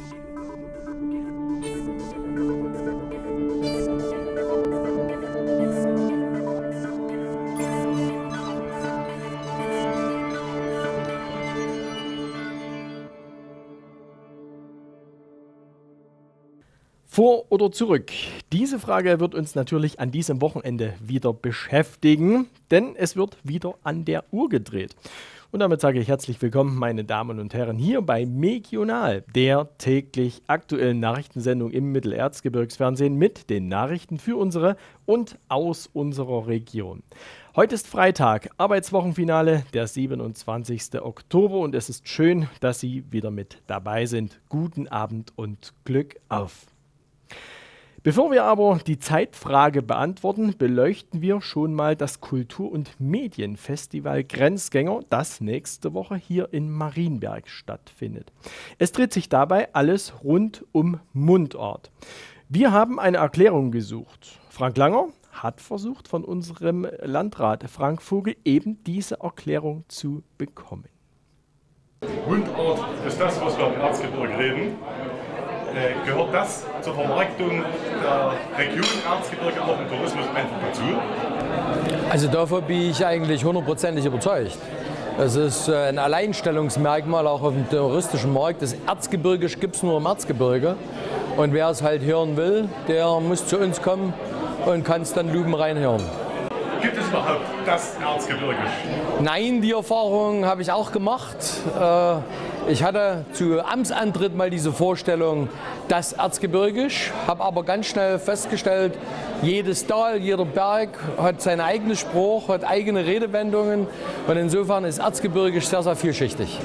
Vor oder zurück? Diese Frage wird uns natürlich an diesem Wochenende wieder beschäftigen, denn es wird wieder an der Uhr gedreht. Und damit sage ich herzlich willkommen, meine Damen und Herren, hier bei Megional, der täglich aktuellen Nachrichtensendung im Mittelerzgebirgsfernsehen mit den Nachrichten für unsere und aus unserer Region. Heute ist Freitag, Arbeitswochenfinale, der 27. Oktober und es ist schön, dass Sie wieder mit dabei sind. Guten Abend und Glück auf! Bevor wir aber die Zeitfrage beantworten, beleuchten wir schon mal das Kultur- und Medienfestival Grenzgänger, das nächste Woche hier in Marienberg stattfindet. Es dreht sich dabei alles rund um Mundart. Wir haben eine Erklärung gesucht. Frank Langer hat versucht, von unserem Landrat Frank Vogel eben diese Erklärung zu bekommen. Mundart ist das, was wir im Erzgebirge reden. Gehört das zur Vermarktung der Region Erzgebirge auch im Tourismus einfach dazu? Also davon bin ich eigentlich hundertprozentig überzeugt. Es ist ein Alleinstellungsmerkmal auch auf dem touristischen Markt. Das Erzgebirge gibt es nur im Erzgebirge. Und wer es halt hören will, der muss zu uns kommen und kann es dann lupenrein hören. Gibt es überhaupt das Erzgebirge? Nein, die Erfahrung habe ich auch gemacht. Ich hatte zu Amtsantritt mal diese Vorstellung, das Erzgebirgisch, habe aber ganz schnell festgestellt, jedes Tal, jeder Berg hat seinen eigenen Spruch, hat eigene Redewendungen und insofern ist Erzgebirgisch sehr, sehr vielschichtig.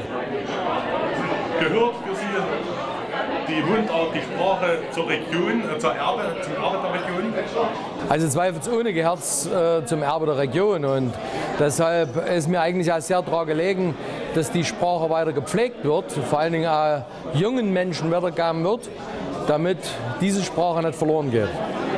Gehört für Sie die Mundart, die Sprache zur Region, zum Erbe der Region? Also zweifelsohne gehört es zum Erbe der Region und deshalb ist mir eigentlich auch sehr daran gelegen, dass die Sprache weiter gepflegt wird, vor allen Dingen auch jungen Menschen weitergegeben wird, damit diese Sprache nicht verloren geht.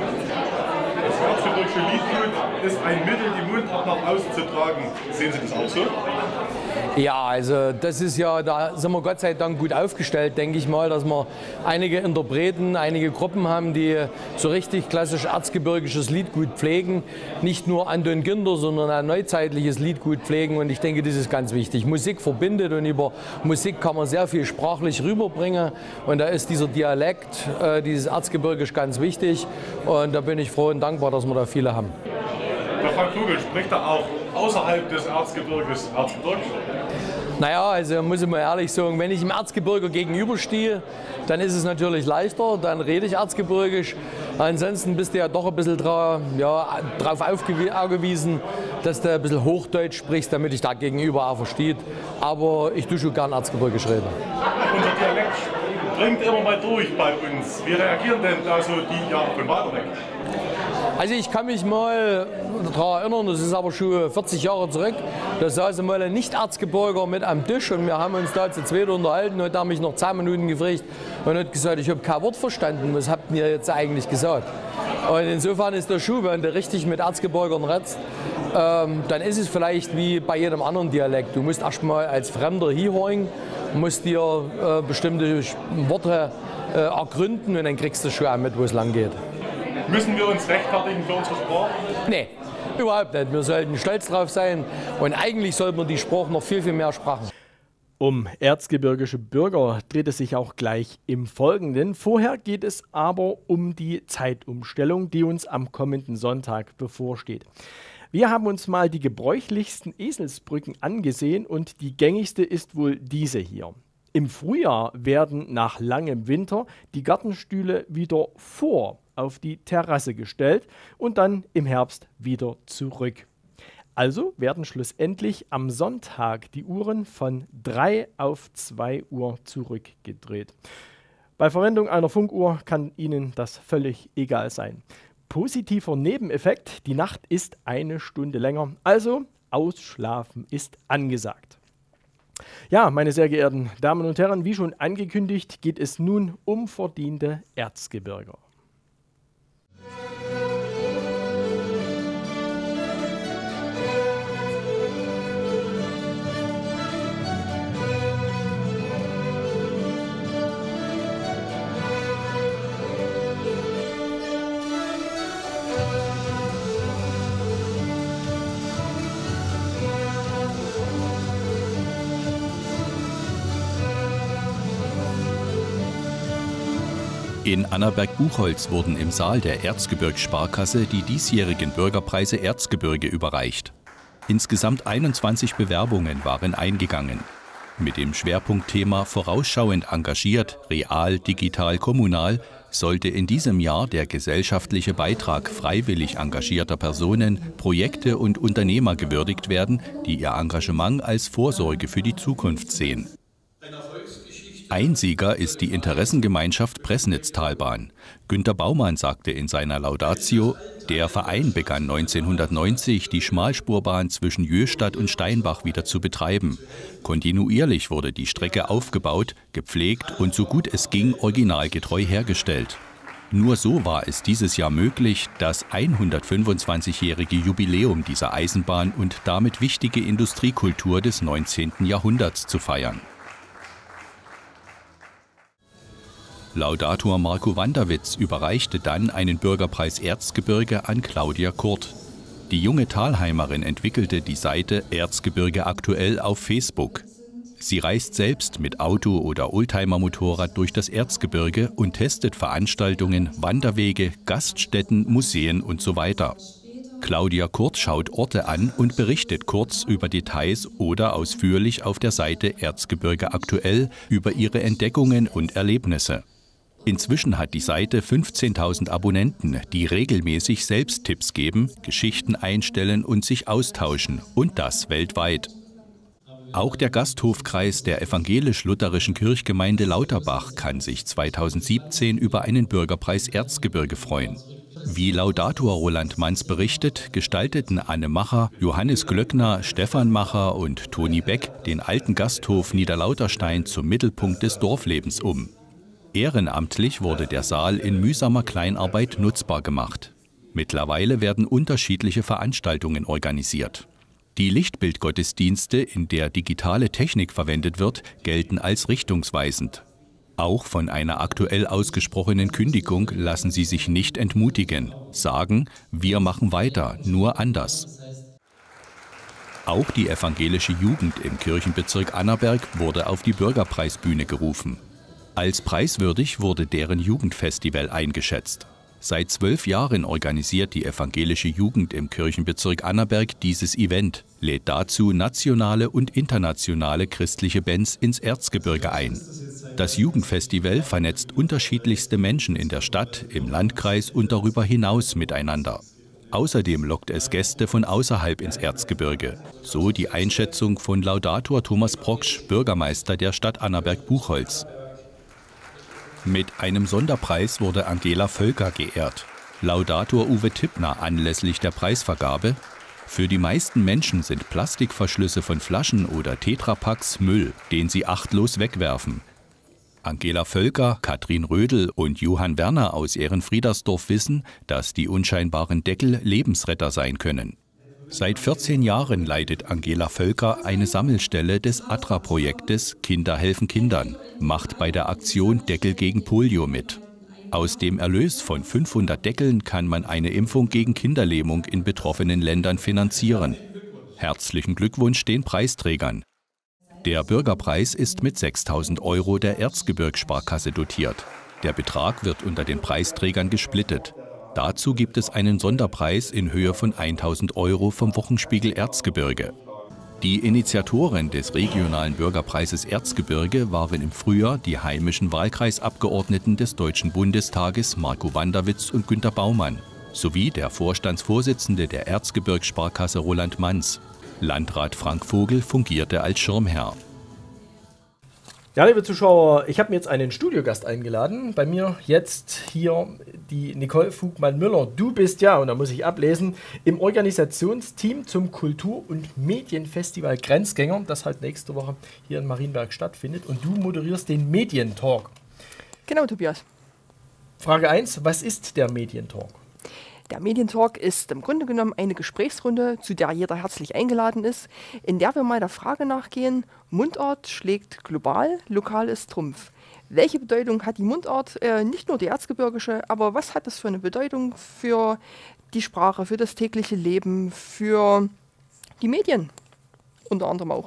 Das erzgebirgische Liedgut ist ein Mittel, die Mundart nach außen zu tragen. Sehen Sie das auch so? Ja, also das ist ja, da sind wir Gott sei Dank gut aufgestellt, denke ich mal, dass wir einige Interpreten, einige Gruppen haben, die so richtig klassisch erzgebirgisches Liedgut pflegen. Nicht nur Anton Günther, sondern ein neuzeitliches Liedgut pflegen und ich denke, das ist ganz wichtig. Musik verbindet und über Musik kann man sehr viel sprachlich rüberbringen und da ist dieser Dialekt, dieses Erzgebirgisch ganz wichtig und da bin ich froh und dankbar, dass wir da viele haben. Der Frank Vogel spricht da auch außerhalb des Erzgebirges Erzgebirgisch? Naja, also muss ich mal ehrlich sagen, wenn ich im Erzgebirge gegenüberstehe, dann ist es natürlich leichter, dann rede ich Erzgebirgisch. Ansonsten bist du ja doch ein bisschen darauf angewiesen, dass du ein bisschen Hochdeutsch sprichst, damit ich da gegenüber auch versteht. Aber ich tue schon gern Erzgebirgisch reden. Unser Dialekt dringt immer mal durch bei uns. Wie reagieren denn da so die Jahre von weiter weg? Also ich kann mich mal daran erinnern, das ist aber schon 40 Jahre zurück, da saß mal ein Nicht-Erzgebirger mit am Tisch und wir haben uns da zu zweit unterhalten und hat mich noch 10 Minuten gefragt und hat gesagt, ich habe kein Wort verstanden, was habt ihr jetzt eigentlich gesagt? Und insofern ist der Schuh, wenn du richtig mit Erzgebirgern redest, dann ist es vielleicht wie bei jedem anderen Dialekt. Du musst erst mal als Fremder hinhören, musst dir bestimmte Worte ergründen und dann kriegst du schon auch mit, wo es lang geht. Müssen wir uns rechtfertigen für unsere Sprache? Nee, überhaupt nicht. Wir sollten stolz drauf sein und eigentlich sollte man die Sprache noch viel, viel mehr sprechen. Um erzgebirgische Bürger dreht es sich auch gleich im Folgenden. Vorher geht es aber um die Zeitumstellung, die uns am kommenden Sonntag bevorsteht. Wir haben uns mal die gebräuchlichsten Eselsbrücken angesehen und die gängigste ist wohl diese hier. Im Frühjahr werden nach langem Winter die Gartenstühle wieder auf die Terrasse gestellt und dann im Herbst wieder zurück. Also werden schlussendlich am Sonntag die Uhren von 3 auf 2 Uhr zurückgedreht. Bei Verwendung einer Funkuhr kann Ihnen das völlig egal sein. Positiver Nebeneffekt, die Nacht ist 1 Stunde länger, also Ausschlafen ist angesagt. Ja, meine sehr geehrten Damen und Herren, wie schon angekündigt, geht es nun um verdiente Erzgebirger. In Annaberg-Buchholz wurden im Saal der Erzgebirgssparkasse die diesjährigen Bürgerpreise Erzgebirge überreicht. Insgesamt 21 Bewerbungen waren eingegangen. Mit dem Schwerpunktthema Vorausschauend engagiert, real, digital, kommunal sollte in diesem Jahr der gesellschaftliche Beitrag freiwillig engagierter Personen, Projekte und Unternehmer gewürdigt werden, die ihr Engagement als Vorsorge für die Zukunft sehen. Ein Sieger ist die Interessengemeinschaft Pressnitztalbahn. Günter Baumann sagte in seiner Laudatio, der Verein begann 1990, die Schmalspurbahn zwischen Jöstadt und Steinbach wieder zu betreiben. Kontinuierlich wurde die Strecke aufgebaut, gepflegt und so gut es ging originalgetreu hergestellt. Nur so war es dieses Jahr möglich, das 125-jährige Jubiläum dieser Eisenbahn und damit wichtige Industriekultur des 19. Jahrhunderts zu feiern. Laudator Marco Wanderwitz überreichte dann einen Bürgerpreis Erzgebirge an Claudia Kurt. Die junge Thalheimerin entwickelte die Seite Erzgebirge aktuell auf Facebook. Sie reist selbst mit Auto oder Oldtimer-Motorrad durch das Erzgebirge und testet Veranstaltungen, Wanderwege, Gaststätten, Museen und so weiter. Claudia Kurt schaut Orte an und berichtet kurz über Details oder ausführlich auf der Seite Erzgebirge aktuell über ihre Entdeckungen und Erlebnisse. Inzwischen hat die Seite 15.000 Abonnenten, die regelmäßig selbst Tipps geben, Geschichten einstellen und sich austauschen, und das weltweit. Auch der Gasthofkreis der evangelisch-lutherischen Kirchgemeinde Lauterbach kann sich 2017 über einen Bürgerpreis Erzgebirge freuen. Wie Laudator Roland Manz berichtet, gestalteten Anne Macher, Johannes Glöckner, Stefan Macher und Toni Beck den alten Gasthof Niederlauterstein zum Mittelpunkt des Dorflebens um. Ehrenamtlich wurde der Saal in mühsamer Kleinarbeit nutzbar gemacht. Mittlerweile werden unterschiedliche Veranstaltungen organisiert. Die Lichtbildgottesdienste, in der digitale Technik verwendet wird, gelten als richtungsweisend. Auch von einer aktuell ausgesprochenen Kündigung lassen sie sich nicht entmutigen, sagen, wir machen weiter, nur anders. Auch die evangelische Jugend im Kirchenbezirk Annaberg wurde auf die Bürgerpreisbühne gerufen. Als preiswürdig wurde deren Jugendfestival eingeschätzt. Seit 12 Jahren organisiert die evangelische Jugend im Kirchenbezirk Annaberg dieses Event, lädt dazu nationale und internationale christliche Bands ins Erzgebirge ein. Das Jugendfestival vernetzt unterschiedlichste Menschen in der Stadt, im Landkreis und darüber hinaus miteinander. Außerdem lockt es Gäste von außerhalb ins Erzgebirge. So die Einschätzung von Laudator Thomas Proksch, Bürgermeister der Stadt Annaberg-Buchholz. Mit einem Sonderpreis wurde Angela Völker geehrt. Laudator Uwe Tippner anlässlich der Preisvergabe: Für die meisten Menschen sind Plastikverschlüsse von Flaschen oder Tetrapacks Müll, den sie achtlos wegwerfen. Angela Völker, Katrin Rödel und Johann Werner aus Ehrenfriedersdorf wissen, dass die unscheinbaren Deckel Lebensretter sein können. Seit 14 Jahren leitet Angela Völker eine Sammelstelle des ATRA-Projektes Kinder helfen Kindern, macht bei der Aktion Deckel gegen Polio mit. Aus dem Erlös von 500 Deckeln kann man eine Impfung gegen Kinderlähmung in betroffenen Ländern finanzieren. Herzlichen Glückwunsch den Preisträgern. Der Bürgerpreis ist mit 6.000 € der Erzgebirgssparkasse dotiert. Der Betrag wird unter den Preisträgern gesplittet. Dazu gibt es einen Sonderpreis in Höhe von 1.000 € vom Wochenspiegel Erzgebirge. Die Initiatoren des regionalen Bürgerpreises Erzgebirge waren im Frühjahr die heimischen Wahlkreisabgeordneten des Deutschen Bundestages Marco Wanderwitz und Günter Baumann sowie der Vorstandsvorsitzende der Erzgebirgssparkasse Roland Manz. Landrat Frank Vogel fungierte als Schirmherr. Ja, liebe Zuschauer, ich habe mir jetzt einen Studiogast eingeladen. Bei mir jetzt hier die Nicole Fugmann-Müller. Du bist ja, und da muss ich ablesen, im Organisationsteam zum Kultur- und Medienfestival Grenzgänger, das halt nächste Woche hier in Marienberg stattfindet. Und du moderierst den Medientalk. Genau, Tobias. Frage 1, was ist der Medientalk? Der Medientalk ist im Grunde genommen eine Gesprächsrunde, zu der jeder herzlich eingeladen ist, in der wir mal der Frage nachgehen: Mundart schlägt global, lokal ist Trumpf. Welche Bedeutung hat die Mundart, nicht nur die erzgebirgische, aber was hat das für eine Bedeutung für die Sprache, für das tägliche Leben, für die Medien unter anderem auch?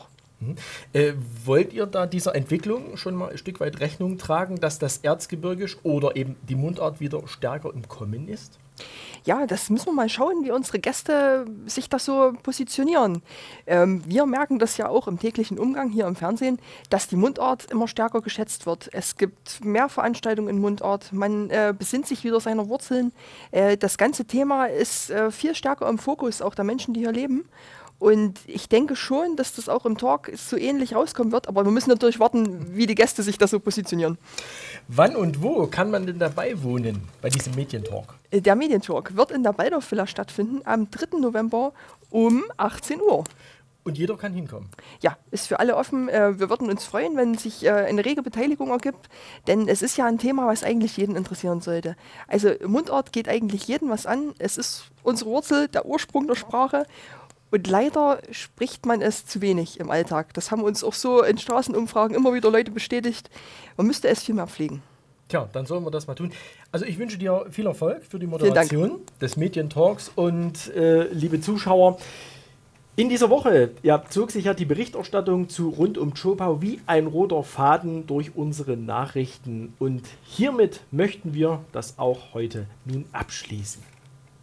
Wollt ihr da dieser Entwicklung schon mal ein Stück weit Rechnung tragen, dass das Erzgebirge oder eben die Mundart wieder stärker im Kommen ist? Ja, das müssen wir mal schauen, wie unsere Gäste sich das so positionieren. Wir merken das ja auch im täglichen Umgang hier im Fernsehen, dass die Mundart immer stärker geschätzt wird. Es gibt mehr Veranstaltungen in Mundart, man besinnt sich wieder seiner Wurzeln. Das ganze Thema ist viel stärker im Fokus auch der Menschen, die hier leben. Und ich denke schon, dass das auch im Talk so ähnlich rauskommen wird, aber wir müssen natürlich warten, wie die Gäste sich da so positionieren. Wann und wo kann man denn dabei wohnen bei diesem Medientalk? Der Medientalk wird in der Waldorf-Villa stattfinden am 3. November um 18 Uhr. Und jeder kann hinkommen? Ja, ist für alle offen. Wir würden uns freuen, wenn sich eine rege Beteiligung ergibt, denn es ist ja ein Thema, was eigentlich jeden interessieren sollte. Also Mundart geht eigentlich jeden was an. Es ist unsere Wurzel, der Ursprung der Sprache. Und leider spricht man es zu wenig im Alltag. Das haben uns auch so in Straßenumfragen immer wieder Leute bestätigt. Man müsste es viel mehr pflegen. Tja, dann sollen wir das mal tun. Also ich wünsche dir viel Erfolg für die Moderation des Medientalks und liebe Zuschauer, in dieser Woche zog sich ja die Berichterstattung zu rund um Zschopau wie ein roter Faden durch unsere Nachrichten und hiermit möchten wir das auch heute nun abschließen.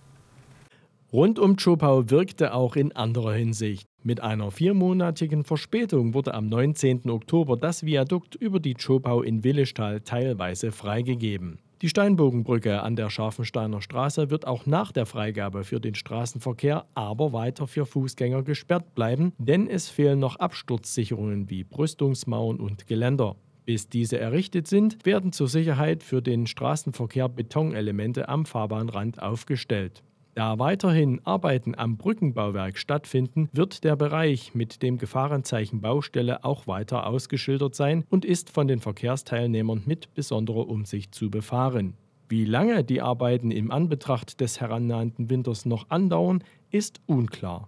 Rund um Zschopau wirkte auch in anderer Hinsicht. Mit einer 4-monatigen Verspätung wurde am 19. Oktober das Viadukt über die Zschopau in Willestal teilweise freigegeben. Die Steinbogenbrücke an der Scharfensteiner Straße wird auch nach der Freigabe für den Straßenverkehr aber weiter für Fußgänger gesperrt bleiben, denn es fehlen noch Absturzsicherungen wie Brüstungsmauern und Geländer. Bis diese errichtet sind, werden zur Sicherheit für den Straßenverkehr Betonelemente am Fahrbahnrand aufgestellt. Da weiterhin Arbeiten am Brückenbauwerk stattfinden, wird der Bereich mit dem Gefahrenzeichen Baustelle auch weiter ausgeschildert sein und ist von den Verkehrsteilnehmern mit besonderer Umsicht zu befahren. Wie lange die Arbeiten im Anbetracht des herannahenden Winters noch andauern, ist unklar.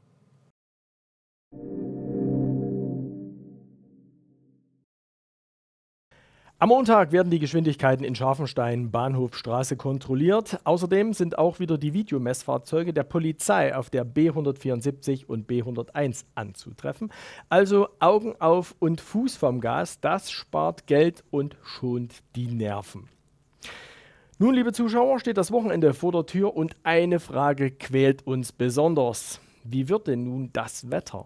Am Montag werden die Geschwindigkeiten in Scharfenstein Bahnhofstraße kontrolliert. Außerdem sind auch wieder die Videomessfahrzeuge der Polizei auf der B174 und B101 anzutreffen. Also Augen auf und Fuß vom Gas, das spart Geld und schont die Nerven. Nun, liebe Zuschauer, steht das Wochenende vor der Tür und eine Frage quält uns besonders. Wie wird denn nun das Wetter?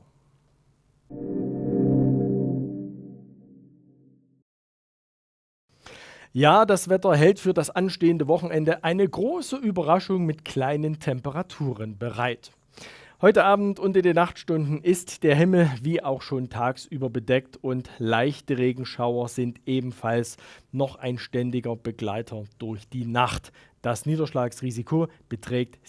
Ja, das Wetter hält für das anstehende Wochenende eine große Überraschung mit kleinen Temperaturen bereit. Heute Abend und in den Nachtstunden ist der Himmel wie auch schon tagsüber bedeckt und leichte Regenschauer sind ebenfalls noch ein ständiger Begleiter durch die Nacht. Das Niederschlagsrisiko beträgt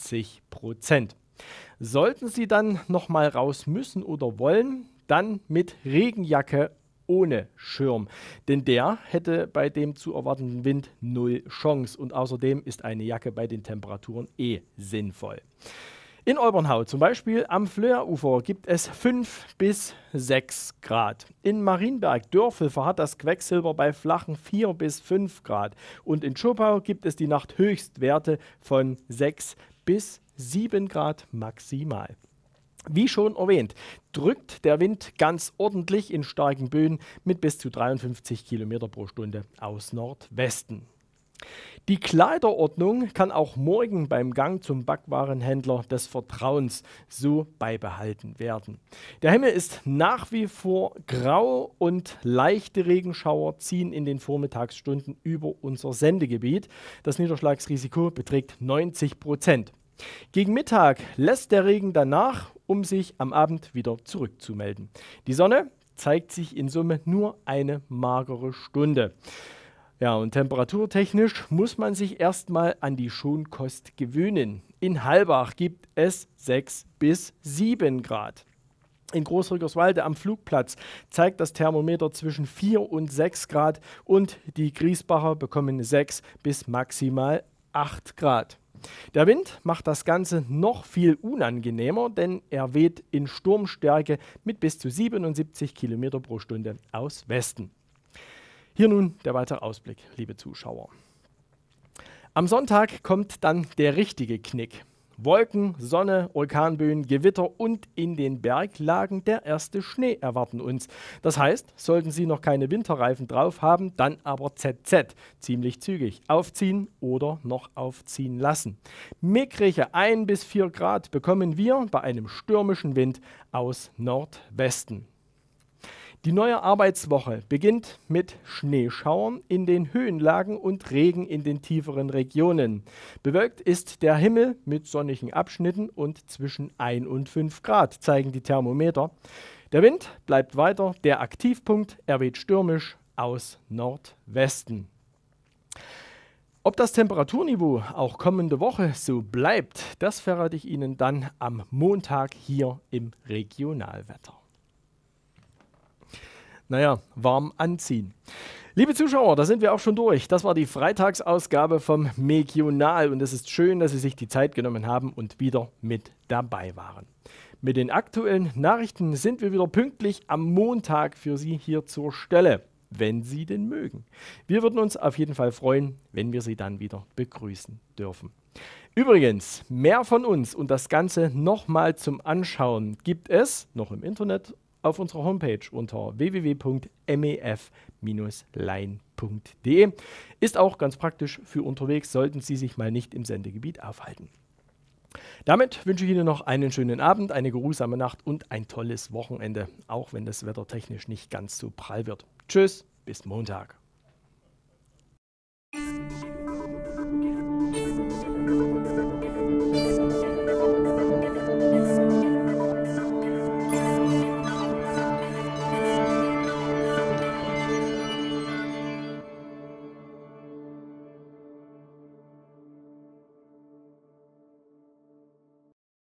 70%. Sollten Sie dann noch mal raus müssen oder wollen, dann mit Regenjacke ohne Schirm, denn der hätte bei dem zu erwartenden Wind 0 Chance und außerdem ist eine Jacke bei den Temperaturen sinnvoll. In Olbernhau zum Beispiel am Flöerufer gibt es 5 bis 6 Grad. In Marienberg-Dörfel verharrt das Quecksilber bei flachen 4 bis 5 Grad und in Zschopau gibt es die Nachthöchstwerte von 6 bis 7 Grad maximal. Wie schon erwähnt, drückt der Wind ganz ordentlich in starken Böen mit bis zu 53 km pro Stunde aus Nordwesten. Die Kleiderordnung kann auch morgen beim Gang zum Backwarenhändler des Vertrauens so beibehalten werden. Der Himmel ist nach wie vor grau und leichte Regenschauer ziehen in den Vormittagsstunden über unser Sendegebiet. Das Niederschlagsrisiko beträgt 90%. Gegen Mittag lässt der Regen danach, um sich am Abend wieder zurückzumelden. Die Sonne zeigt sich in Summe nur eine magere Stunde. Ja, und temperaturtechnisch muss man sich erstmal an die Schonkost gewöhnen. In Halbach gibt es 6 bis 7 Grad. In Großrückerswalde am Flugplatz zeigt das Thermometer zwischen 4 und 6 Grad und die Griesbacher bekommen 6 bis maximal 8 Grad. Der Wind macht das Ganze noch viel unangenehmer, denn er weht in Sturmstärke mit bis zu 77 km pro Stunde aus Westen. Hier nun der weitere Ausblick, liebe Zuschauer. Am Sonntag kommt dann der richtige Knick. Wolken, Sonne, Orkanböen, Gewitter und in den Berglagen der erste Schnee erwarten uns. Das heißt, sollten Sie noch keine Winterreifen drauf haben, dann aber ZZ. Ziemlich zügig aufziehen oder noch aufziehen lassen. Mickrige 1 bis 4 Grad bekommen wir bei einem stürmischen Wind aus Nordwesten. Die neue Arbeitswoche beginnt mit Schneeschauern in den Höhenlagen und Regen in den tieferen Regionen. Bewölkt ist der Himmel mit sonnigen Abschnitten und zwischen 1 und 5 Grad zeigen die Thermometer. Der Wind bleibt weiter, der Aktivpunkt weht stürmisch aus Nordwesten. Ob das Temperaturniveau auch kommende Woche so bleibt, das verrate ich Ihnen dann am Montag hier im Regionalwetter. Naja, warm anziehen. Liebe Zuschauer, da sind wir auch schon durch. Das war die Freitagsausgabe vom Megional und es ist schön, dass Sie sich die Zeit genommen haben und wieder mit dabei waren. Mit den aktuellen Nachrichten sind wir wieder pünktlich am Montag für Sie hier zur Stelle, wenn Sie denn mögen. Wir würden uns auf jeden Fall freuen, wenn wir Sie dann wieder begrüßen dürfen. Übrigens, mehr von uns und das Ganze nochmal zum Anschauen gibt es noch im Internet auf unserer Homepage unter www.mef-lein.de. Ist auch ganz praktisch für unterwegs, sollten Sie sich mal nicht im Sendegebiet aufhalten. Damit wünsche ich Ihnen noch einen schönen Abend, eine geruhsame Nacht und ein tolles Wochenende, auch wenn das Wetter technisch nicht ganz so prall wird. Tschüss, bis Montag.